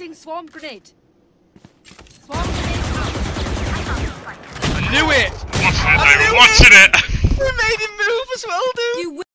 Planting swarm grenade. Swarm grenade out. I knew it! Watching it, dude. Watching it. You made him move as well, dude! You